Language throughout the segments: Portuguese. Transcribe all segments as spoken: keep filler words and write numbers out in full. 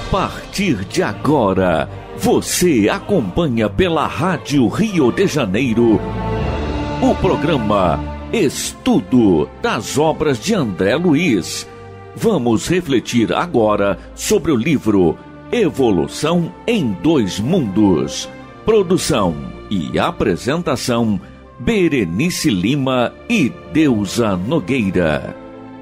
partir de agora, você acompanha pela Rádio Rio de Janeiro o programa Estudo das Obras de André Luiz. Vamos refletir agora sobre o livro Evolução em Dois Mundos. Produção e apresentação, Berenice Lima e Deusa Nogueira.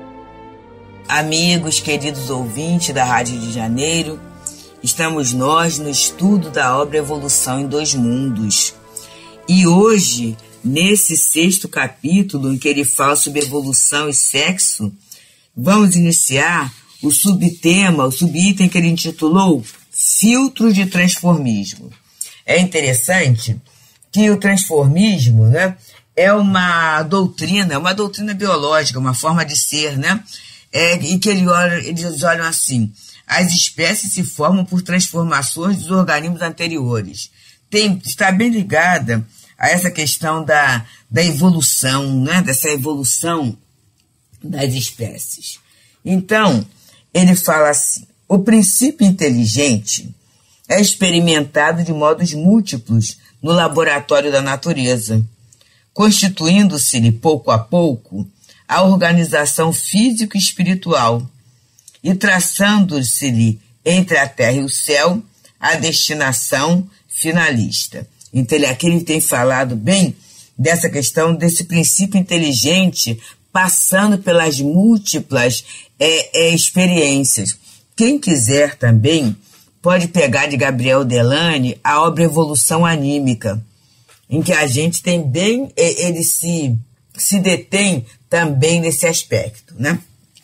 Amigos, queridos ouvintes da Rádio de Janeiro, estamos nós no estudo da obra Evolução em Dois Mundos. E hoje, nesse sexto capítulo, em que ele fala sobre evolução e sexo, vamos iniciar o subtema, o subitem que ele intitulou Filtros de Transformismo. É interessante que o transformismo, né, é uma doutrina, uma doutrina biológica, uma forma de ser, né? É, em que ele olha, eles olham assim: as espécies se formam por transformações dos organismos anteriores. Tem, está bem ligada a essa questão da, da evolução, né? Dessa evolução das espécies. Então, ele fala assim: o princípio inteligente é experimentado de modos múltiplos no laboratório da natureza, constituindo-se-lhe pouco a pouco a organização físico e espiritual, e traçando-se-lhe entre a terra e o céu a destinação finalista. Então, ele aqui ele tem falado bem dessa questão, desse princípio inteligente, passando pelas múltiplas é, é, experiências. Quem quiser também pode pegar de Gabriel Delane a obra Evolução Anímica, em que a gente tem bem, ele se, se detém também nesse aspecto, né?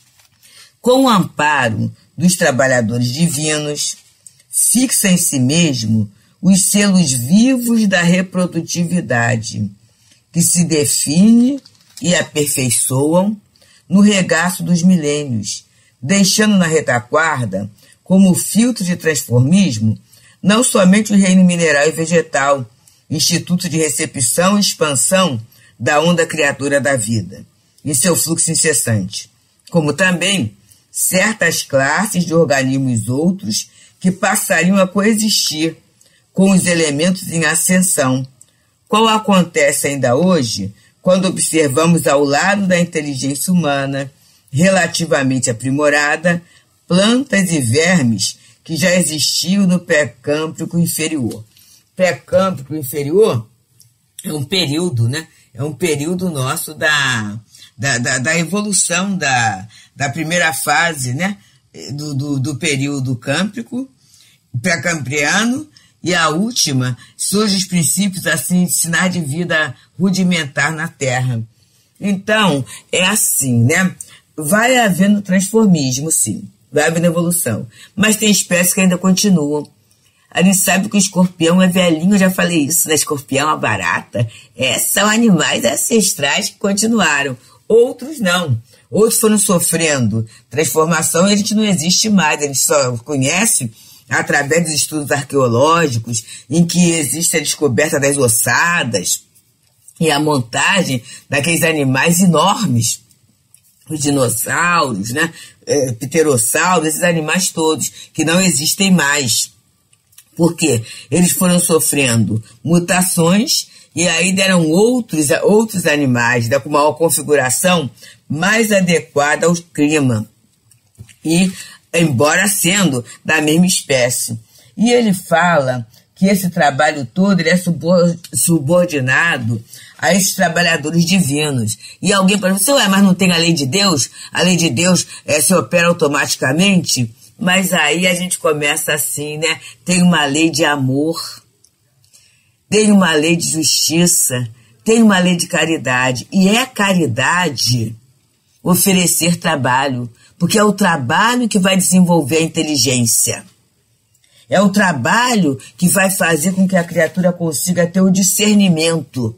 Com o amparo dos trabalhadores divinos, fixa em si mesmo os selos vivos da reprodutividade, que se define e aperfeiçoam no regaço dos milênios, deixando na retaguarda, como filtro de transformismo, não somente o reino mineral e vegetal, instituto de recepção e expansão da onda criadora da vida, em seu fluxo incessante, como também certas classes de organismos outros que passariam a coexistir com os elementos em ascensão, qual acontece ainda hoje quando observamos ao lado da inteligência humana, relativamente aprimorada, plantas e vermes que já existiam no pré-câmbrico inferior. Pré-câmbrico inferior é um período, né? É um período nosso da... Da, da, da evolução da, da primeira fase, né, do, do, do período câmbrico, pré-cambriano, e a última surgem os princípios assim, de sinais de vida rudimentar na Terra. Então, é assim, né? Vai havendo transformismo, sim, vai havendo evolução, mas tem espécies que ainda continuam. A gente sabe que o escorpião é velhinho, eu já falei isso, né? Escorpião, a barata, é, são animais ancestrais que continuaram. Outros não. Outros foram sofrendo transformação e a gente não existe mais. A gente só conhece através dos estudos arqueológicos, em que existe a descoberta das ossadas e a montagem daqueles animais enormes. Os dinossauros, né? É, pterossauros, esses animais todos, que não existem mais. Por quê? Eles foram sofrendo mutações e aí deram outros, outros animais, né, com maior configuração, mais adequada ao clima. E, embora sendo da mesma espécie. E ele fala que esse trabalho todo ele é subordinado a esses trabalhadores divinos. E alguém pode dizer, ué, mas não tem a lei de Deus? A lei de Deus é, se opera automaticamente? Mas aí a gente começa assim, né? Tem uma lei de amor, tem uma lei de justiça, tem uma lei de caridade. E é caridade oferecer trabalho, porque é o trabalho que vai desenvolver a inteligência. É o trabalho que vai fazer com que a criatura consiga ter o discernimento.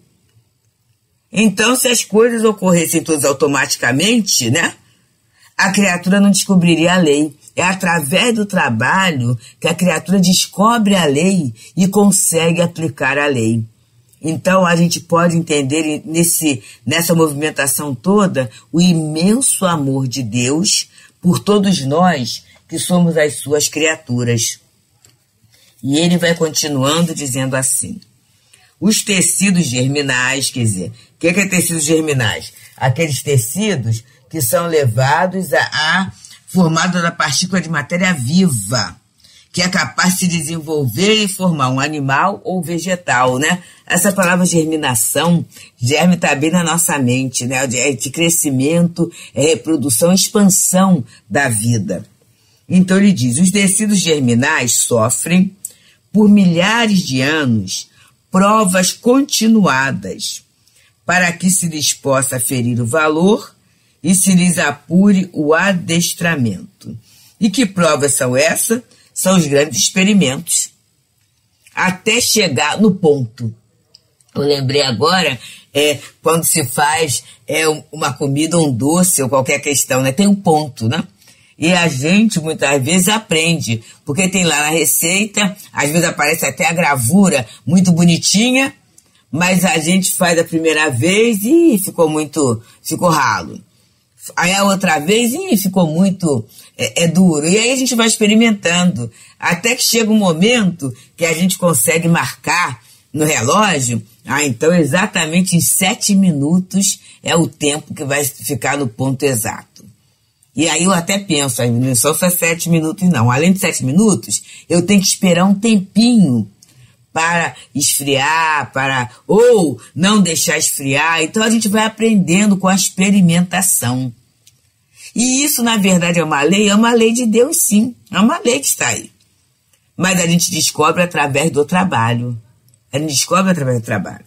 Então, se as coisas ocorressem todas automaticamente, né? A criatura não descobriria a lei. É através do trabalho que a criatura descobre a lei e consegue aplicar a lei. Então, a gente pode entender nesse, nessa movimentação toda o imenso amor de Deus por todos nós que somos as suas criaturas. E ele vai continuando dizendo assim: os tecidos germinais, quer dizer, o que é tecidos germinais? Aqueles tecidos que são levados a, a formados da partícula de matéria viva, que é capaz de se desenvolver e formar um animal ou vegetal, né? Essa palavra germinação, germe está bem na nossa mente, né? É de crescimento, é reprodução, expansão da vida. Então ele diz, os tecidos germinais sofrem, por milhares de anos, provas continuadas, para que se lhes possa ferir o valor e se lhes apure o adestramento. E que provas são essas? São os grandes experimentos, até chegar no ponto. Eu lembrei agora, é, quando se faz é, uma comida, um doce ou qualquer questão, né? Tem um ponto, né? E a gente, muitas vezes, aprende, porque tem lá na receita, às vezes aparece até a gravura muito bonitinha, mas a gente faz a primeira vez e ficou muito, ficou ralo. Aí a outra vez, e ficou muito é, é duro. E aí a gente vai experimentando, até que chega um momento que a gente consegue marcar no relógio. Ah, então exatamente em sete minutos é o tempo que vai ficar no ponto exato. E aí eu até penso, não só foi sete minutos não. Além de sete minutos, eu tenho que esperar um tempinho para esfriar, para ou não deixar esfriar. Então a gente vai aprendendo com a experimentação. E isso, na verdade, é uma lei? É uma lei de Deus, sim. É uma lei que está aí. Mas a gente descobre através do trabalho. A gente descobre através do trabalho.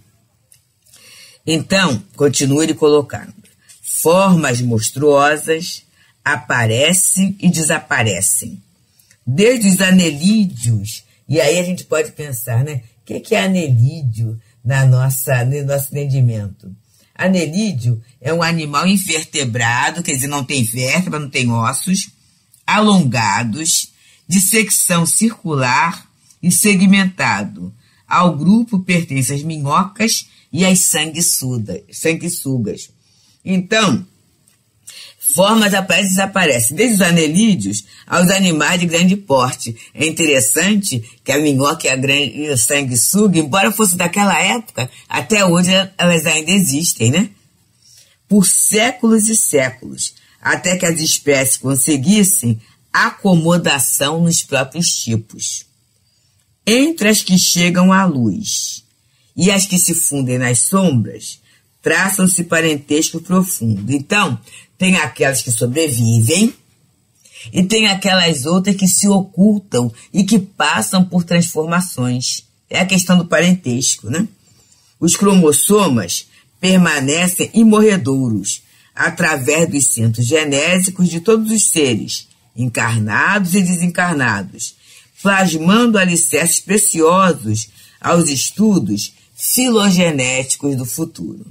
Então, continua ele colocando. Formas monstruosas aparecem e desaparecem. Desde os anelídeos. E aí a gente pode pensar, né? O que, que é anelídeo na nossa, no nosso entendimento? Anelídeo é um animal invertebrado, quer dizer, não tem vértebra, não tem ossos, alongados, de secção circular e segmentado. Ao grupo pertencem as minhocas e as sanguessudas. sanguessugas. Então, formas aparecem e desaparecem, desde os anelídeos aos animais de grande porte. É interessante que a minhoca e, a grande, e o sanguessuga, embora fosse daquela época, até hoje elas ainda existem, né? Por séculos e séculos, até que as espécies conseguissem acomodação nos próprios tipos. Entre as que chegam à luz e as que se fundem nas sombras, traçam-se parentesco profundo. Então, tem aquelas que sobrevivem e tem aquelas outras que se ocultam e que passam por transformações. É a questão do parentesco, né? Os cromossomas permanecem imorredouros através dos centros genésicos de todos os seres, encarnados e desencarnados, plasmando alicerces preciosos aos estudos filogenéticos do futuro.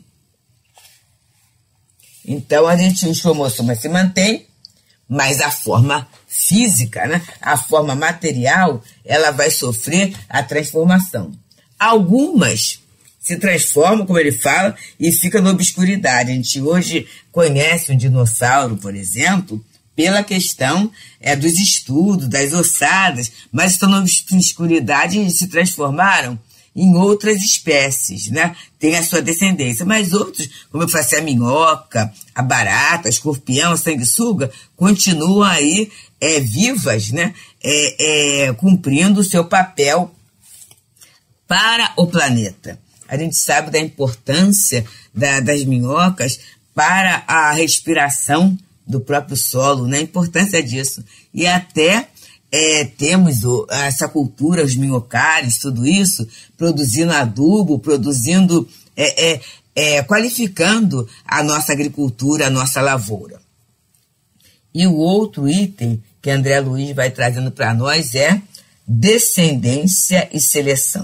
Então, a gente, os cromossomas se mantém, mas a forma física, né, a forma material, ela vai sofrer a transformação. Algumas se transformam, como ele fala, e ficam na obscuridade. A gente hoje conhece um dinossauro, por exemplo, pela questão é, dos estudos, das ossadas, mas estão na obscuridade e se transformaram em outras espécies, né? Tem a sua descendência. Mas outros, como eu falei, a minhoca, a barata, a escorpião, a sanguessuga, continuam aí é, vivas, né? É, é, cumprindo o seu papel para o planeta. A gente sabe da importância da, das minhocas para a respiração do próprio solo, né? A importância disso. E até... É, temos o, essa cultura, os minhocários, tudo isso, produzindo adubo, produzindo, é, é, é, qualificando a nossa agricultura, a nossa lavoura. E o outro item que André Luiz vai trazendo para nós é descendência e seleção.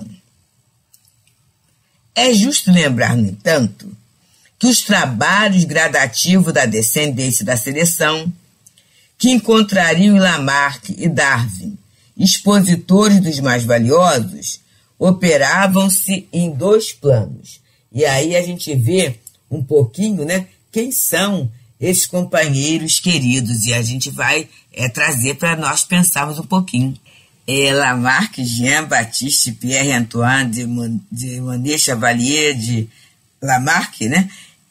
É justo lembrar, no entanto, que os trabalhos gradativos da descendência e da seleção, que encontrariam em Lamarck e Darwin, expositores dos mais valiosos, operavam-se em dois planos. E aí a gente vê um pouquinho, né, quem são esses companheiros queridos, e a gente vai é, trazer para nós pensarmos um pouquinho. É, Lamarck, Jean-Baptiste Pierre-Antoine de, Mon de Monet Chevalier de Lamarck, né?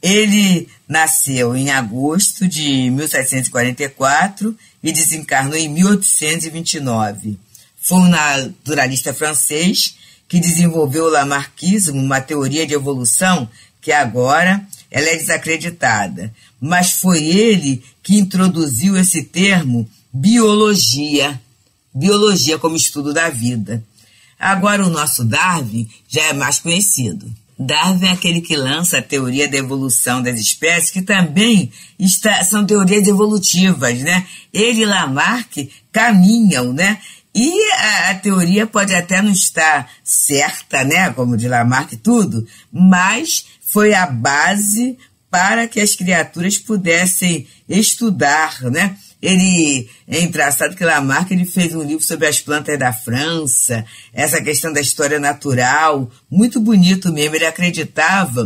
Ele nasceu em agosto de mil setecentos e quarenta e quatro e desencarnou em mil oitocentos e vinte e nove. Foi um naturalista francês que desenvolveu o lamarckismo, uma teoria de evolução que agora ela é desacreditada. Mas foi ele que introduziu esse termo biologia, biologia como estudo da vida. Agora o nosso Darwin já é mais conhecido. Darwin é aquele que lança a teoria da evolução das espécies, que também está, são teorias evolutivas, né? Ele e Lamarck caminham, né? E a, a teoria pode até não estar certa, né? Como de Lamarck tudo, mas foi a base para que as criaturas pudessem estudar, né? Ele, é engraçado que Lamarck ele fez um livro sobre as plantas da França, essa questão da história natural, muito bonito mesmo. Ele acreditava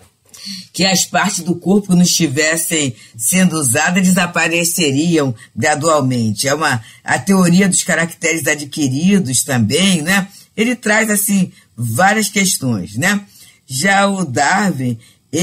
que as partes do corpo que não estivessem sendo usadas desapareceriam gradualmente. É uma, a teoria dos caracteres adquiridos também, né? Ele traz, assim, várias questões, né? Já o Darwin,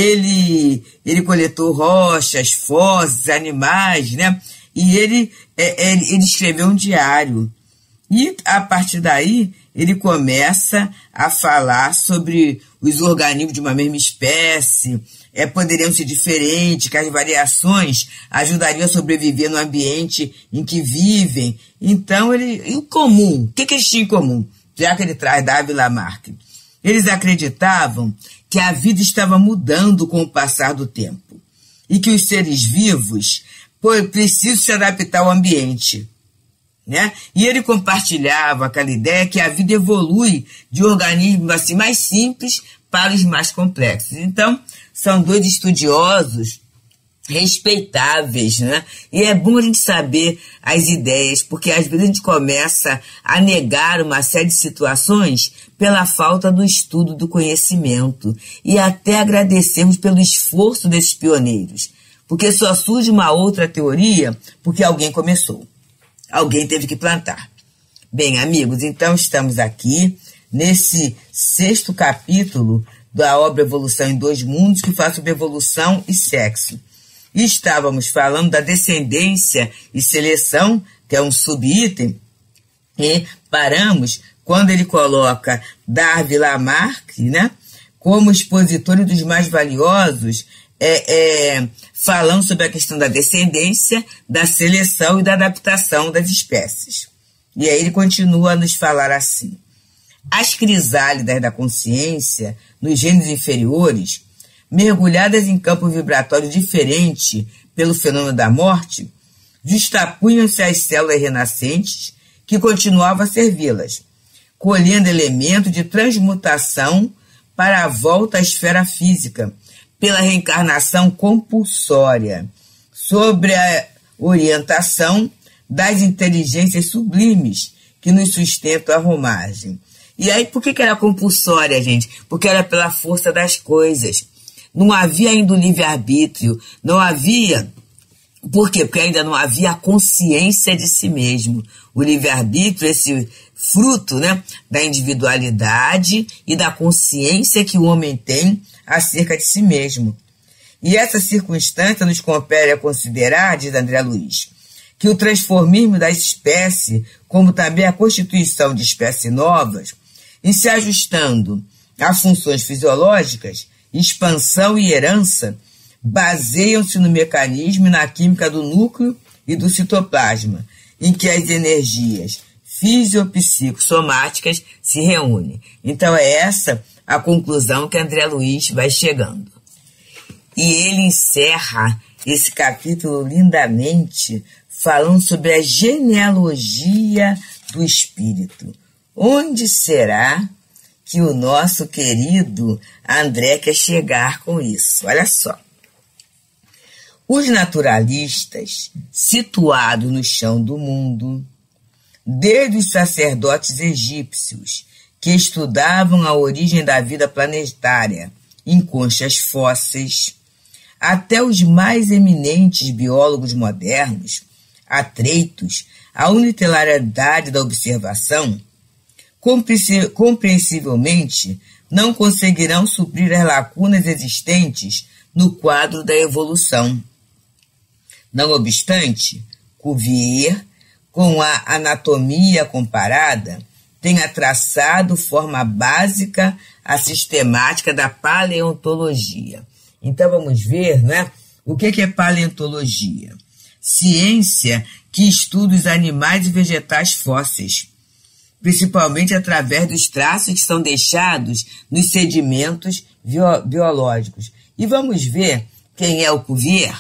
ele, ele coletou rochas, fósseis, animais, né? E ele, é, ele escreveu um diário. E, a partir daí, ele começa a falar sobre os organismos de uma mesma espécie, é, poderiam ser diferentes, que as variações ajudariam a sobreviver no ambiente em que vivem. Então, ele, em comum, o que, que eles tinham em comum? Já que ele traz Darwin e Lamarck. Eles acreditavam que a vida estava mudando com o passar do tempo e que os seres vivos precisam se adaptar ao ambiente, né? E ele compartilhava aquela ideia que a vida evolui de organismos assim, mais simples para os mais complexos. Então, são dois estudiosos respeitáveis, né? E é bom a gente saber as ideias, porque às vezes a gente começa a negar uma série de situações pela falta do estudo do conhecimento. E até agradecemos pelo esforço desses pioneiros, porque só surge uma outra teoria porque alguém começou. Alguém teve que plantar. Bem, amigos, então estamos aqui nesse sexto capítulo da obra Evolução em Dois Mundos, que fala sobre evolução e sexo. E estávamos falando da descendência e seleção, que é um subitem, e paramos quando ele coloca Darwin e Lamarck, né, como expositores dos mais valiosos, é, é, falando sobre a questão da descendência, da seleção e da adaptação das espécies. E aí ele continua a nos falar assim: as crisálidas da consciência, nos gênios inferiores, mergulhadas em campo vibratório diferente pelo fenômeno da morte, justapunham-se às células renascentes que continuavam a servi-las, colhendo elementos de transmutação para a volta à esfera física, pela reencarnação compulsória, sobre a orientação das inteligências sublimes que nos sustentam a romagem. E aí, por que que era compulsória, gente? Porque era pela força das coisas. Não havia ainda o livre-arbítrio, não havia... Por quê? Porque ainda não havia a consciência de si mesmo. O livre-arbítrio, esse fruto, né, da individualidade e da consciência que o homem tem acerca de si mesmo. E essa circunstância nos compele a considerar, diz André Luiz, que o transformismo da espécie, como também a constituição de espécies novas, em se ajustando a funções fisiológicas, expansão e herança, baseiam-se no mecanismo e na química do núcleo e do citoplasma, em que as energias fisiopsicossomáticas se reúnem. Então é essa a conclusão que André Luiz vai chegando. E ele encerra esse capítulo lindamente falando sobre a genealogia do espírito. Onde será que o nosso querido André quer chegar com isso? Olha só. Os naturalistas, situados no chão do mundo, desde os sacerdotes egípcios, que estudavam a origem da vida planetária em conchas fósseis, até os mais eminentes biólogos modernos, atreitos à unilateralidade da observação, compreensivelmente não conseguirão suprir as lacunas existentes no quadro da evolução. Não obstante, Cuvier, com a anatomia comparada, tenha traçado forma básica a sistemática da paleontologia. Então vamos ver, né, o que é paleontologia? Ciência que estuda os animais e vegetais fósseis, principalmente através dos traços que são deixados nos sedimentos biológicos. E vamos ver quem é o Cuvier.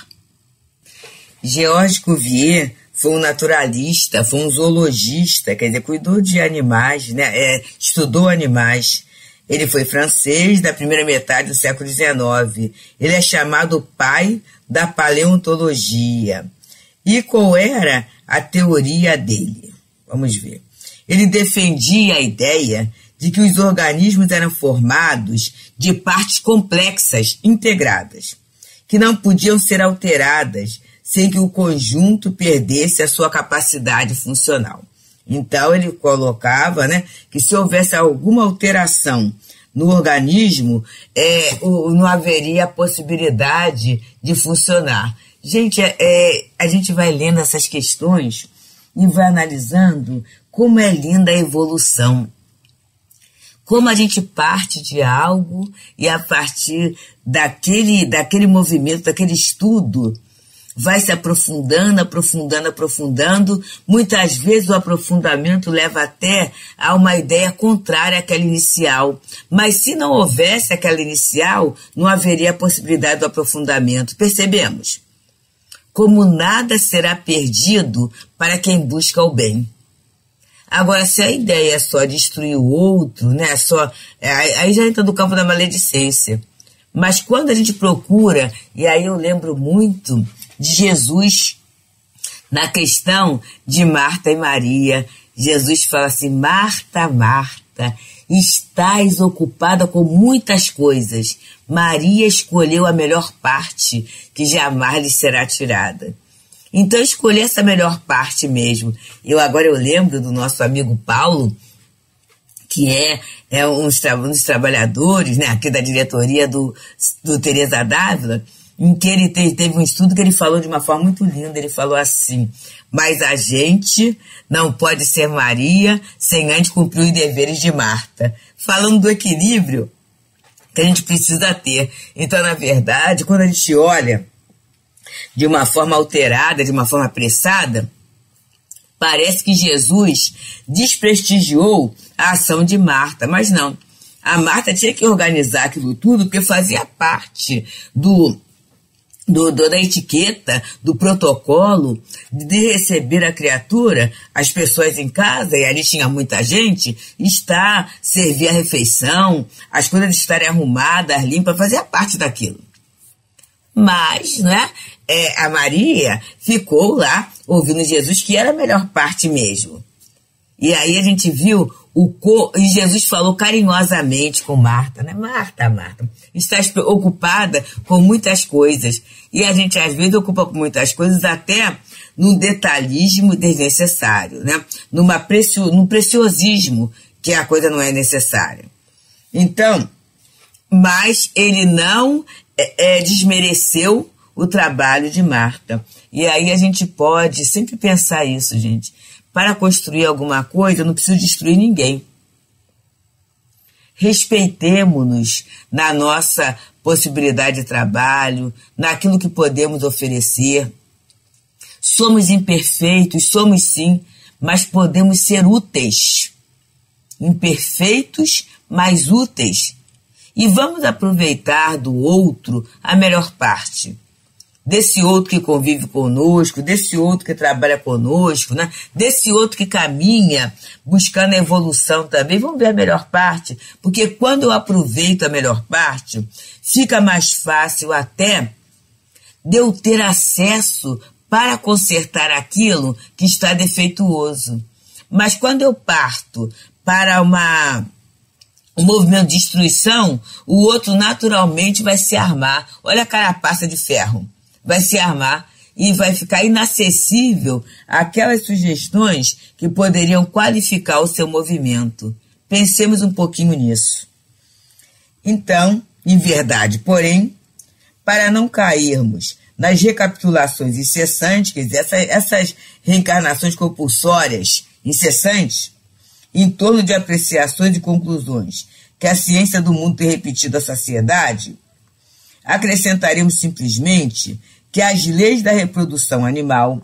Georges Cuvier foi um naturalista, foi um zoologista, quer dizer, cuidou de animais, né? É, estudou animais. Ele foi francês da primeira metade do século dezenove. Ele é chamado pai da paleontologia. E qual era a teoria dele? Vamos ver. Ele defendia a ideia de que os organismos eram formados de partes complexas, integradas, que não podiam ser alteradas sem que o conjunto perdesse a sua capacidade funcional. Então ele colocava, né, que se houvesse alguma alteração no organismo, é, não haveria a possibilidade de funcionar. Gente, é, é, a gente vai lendo essas questões e vai analisando como é linda a evolução. Como a gente parte de algo e a partir daquele, daquele movimento, daquele estudo, vai se aprofundando, aprofundando, aprofundando. Muitas vezes o aprofundamento leva até a uma ideia contrária àquela inicial. Mas se não houvesse aquela inicial, não haveria a possibilidade do aprofundamento. Percebemos? Como nada será perdido para quem busca o bem. Agora, se a ideia é só destruir o outro, né, só, aí já entra no campo da maledicência. Mas quando a gente procura, e aí eu lembro muito de Jesus, na questão de Marta e Maria, Jesus fala assim: Marta, Marta, estás ocupada com muitas coisas. Maria escolheu a melhor parte, que jamais lhe será tirada. Então escolher essa melhor parte mesmo. Eu agora eu lembro do nosso amigo Paulo, que é, é um, um dos trabalhadores, né, aqui da diretoria do, do Teresa d'Ávila, em que ele te, teve um estudo que ele falou de uma forma muito linda. Ele falou assim: mas a gente não pode ser Maria sem antes cumprir os deveres de Marta. Falando do equilíbrio que a gente precisa ter. Então, na verdade, quando a gente olha de uma forma alterada, de uma forma apressada, parece que Jesus desprestigiou a ação de Marta, mas não. A Marta tinha que organizar aquilo tudo porque fazia parte do, do, do, da etiqueta, do protocolo de receber a criatura, as pessoas em casa, e ali tinha muita gente, estar, servir a refeição, as coisas estarem arrumadas, limpas, fazia parte daquilo. Mas, né, é, a Maria ficou lá ouvindo Jesus, que era a melhor parte mesmo. E aí a gente viu o co... e Jesus falou carinhosamente com Marta, né? Marta, Marta, estás ocupada com muitas coisas. E a gente às vezes ocupa com muitas coisas até num detalhismo desnecessário, né? Numa precio... num preciosismo que a coisa não é necessária. Então, mas ele não é, é, desmereceu o trabalho de Marta. E aí a gente pode sempre pensar isso, gente. Para construir alguma coisa, eu não preciso destruir ninguém. Respeitemo-nos na nossa possibilidade de trabalho, naquilo que podemos oferecer. Somos imperfeitos, somos sim, mas podemos ser úteis. Imperfeitos, mas úteis. E vamos aproveitar do outro a melhor parte. Desse outro que convive conosco, desse outro que trabalha conosco, né? Desse outro que caminha buscando a evolução também. Vamos ver a melhor parte, porque quando eu aproveito a melhor parte, fica mais fácil até de eu ter acesso para consertar aquilo que está defeituoso. Mas quando eu parto para uma, o movimento de destruição, o outro naturalmente vai se armar. Olha a carapaça de ferro. Vai se armar e vai ficar inacessível àquelas sugestões que poderiam qualificar o seu movimento. Pensemos um pouquinho nisso. Então, em verdade, porém, para não cairmos nas recapitulações incessantes, quer dizer, essa, essas reencarnações compulsórias incessantes, em torno de apreciações e conclusões que a ciência do mundo tem repetido à sociedade, acrescentaremos simplesmente que as leis da reprodução animal,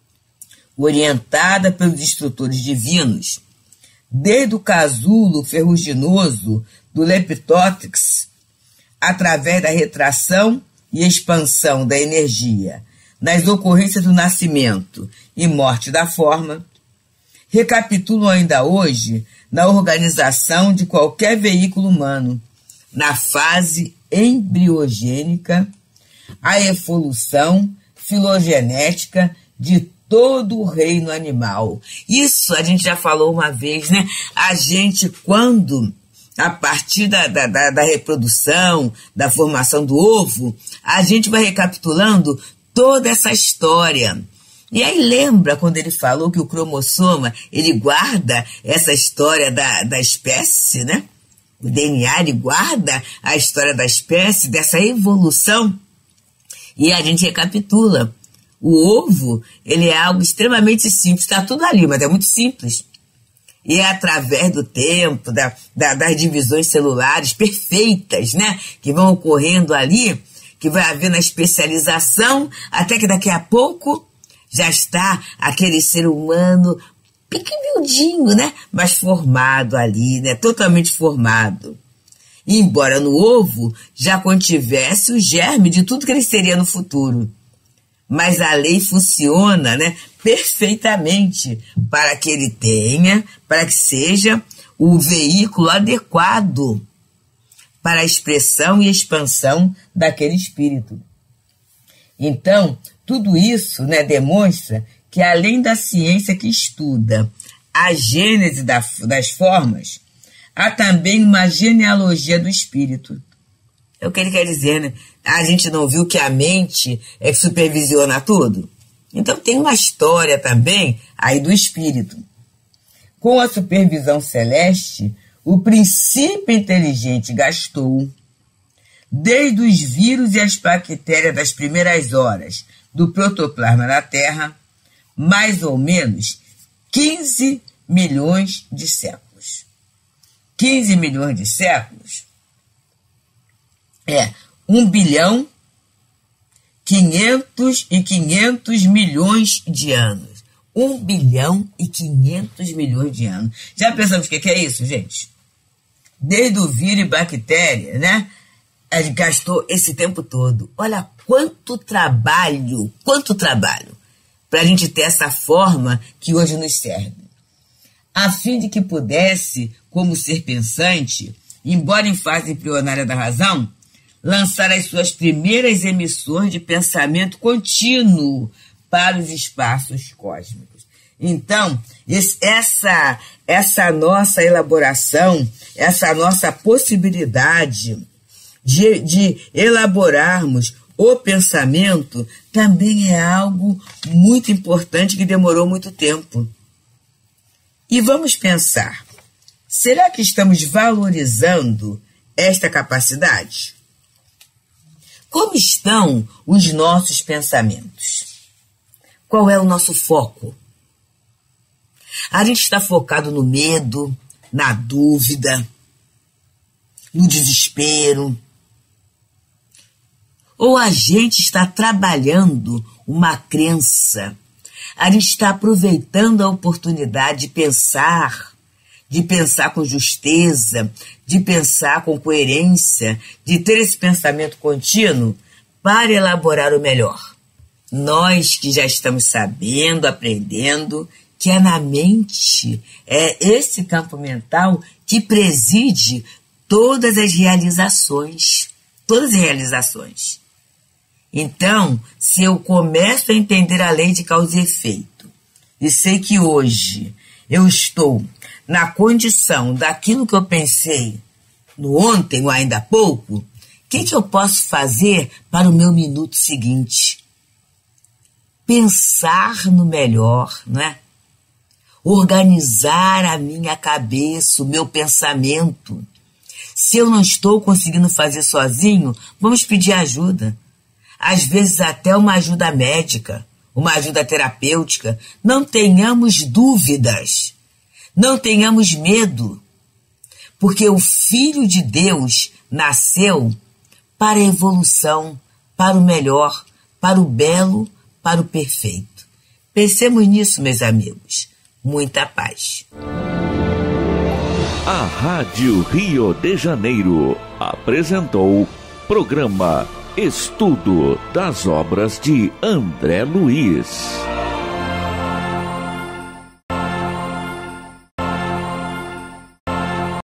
orientada pelos instrutores divinos, desde o casulo ferruginoso do Leptótex, através da retração e expansão da energia nas ocorrências do nascimento e morte da forma, recapitulam ainda hoje na organização de qualquer veículo humano, na fase embriogênica, a evolução filogenética de todo o reino animal. Isso a gente já falou uma vez, né? A gente, quando, a partir da, da, da, da reprodução, da formação do ovo, a gente vai recapitulando toda essa história. E aí lembra quando ele falou que o cromossoma, ele guarda essa história da, da espécie, né? O D N A, ele guarda a história da espécie, dessa evolução. E a gente recapitula. O ovo, ele é algo extremamente simples, está tudo ali, mas é muito simples. E é através do tempo, da, da, das divisões celulares perfeitas, né? Que vão ocorrendo ali, que vai havendo a especialização, até que daqui a pouco já está aquele ser humano pequenininho, né? Mas formado ali, né? Totalmente formado. E embora no ovo já contivesse o germe de tudo que ele seria no futuro. Mas a lei funciona, né, perfeitamente para que ele tenha, para que seja o veículo adequado para a expressão e expansão daquele espírito. Então, tudo isso, né, demonstra que além da ciência que estuda a gênese da, das formas, há também uma genealogia do espírito. É o que ele quer dizer, né? A gente não viu que a mente é que supervisiona tudo? Então tem uma história também aí do espírito. Com a supervisão celeste, o princípio inteligente gastou, desde os vírus e as bactérias das primeiras horas do protoplasma da Terra, mais ou menos quinze milhões de séculos. quinze milhões de séculos é um bilhão, quinhentos e quinhentos milhões de anos. Um bilhão e quinhentos milhões de anos. Já pensamos o que é isso, gente? Desde o vírus e bactéria, né? A gente gastou esse tempo todo. Olha quanto trabalho, quanto trabalho, para a gente ter essa forma que hoje nos serve. A fim de que pudesse, como ser pensante, embora em fase embrionária da razão, lançar as suas primeiras emissões de pensamento contínuo para os espaços cósmicos. Então, esse, essa, essa nossa elaboração, essa nossa possibilidade de, de elaborarmos o pensamento também é algo muito importante que demorou muito tempo. E vamos pensar, será que estamos valorizando esta capacidade? Como estão os nossos pensamentos? Qual é o nosso foco? A gente está focado no medo, na dúvida, no desespero? Ou a gente está trabalhando uma crença? A gente está aproveitando a oportunidade de pensar, de pensar com justeza, de pensar com coerência, de ter esse pensamento contínuo para elaborar o melhor. Nós que já estamos sabendo, aprendendo, que é na mente, é esse campo mental que preside todas as realizações, todas as realizações. Então, se eu começo a entender a lei de causa e efeito, e sei que hoje eu estou na condição daquilo que eu pensei no ontem ou ainda há pouco, o que, que eu posso fazer para o meu minuto seguinte? Pensar no melhor, não é? Organizar a minha cabeça, o meu pensamento. Se eu não estou conseguindo fazer sozinho, vamos pedir ajuda. Às vezes até uma ajuda médica, uma ajuda terapêutica. Não tenhamos dúvidas, não tenhamos medo, porque o Filho de Deus nasceu para a evolução, para o melhor, para o belo, para o perfeito. Pensemos nisso, meus amigos. Muita paz. A Rádio Rio de Janeiro apresentou programa Estudo das Obras de André Luiz.